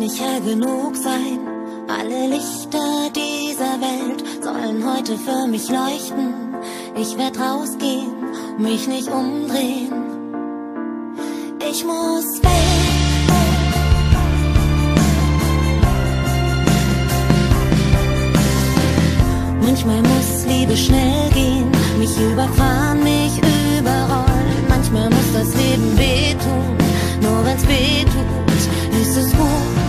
nicht hell genug sein. Alle Lichter dieser Welt sollen heute für mich leuchten. Ich werd rausgehen, mich nicht umdrehen. Ich muss weg. Manchmal muss Liebe schnell gehen, mich überfahren, mich überrollen. Manchmal muss das Leben wehtun, nur wenn's wehtut, ist es gut.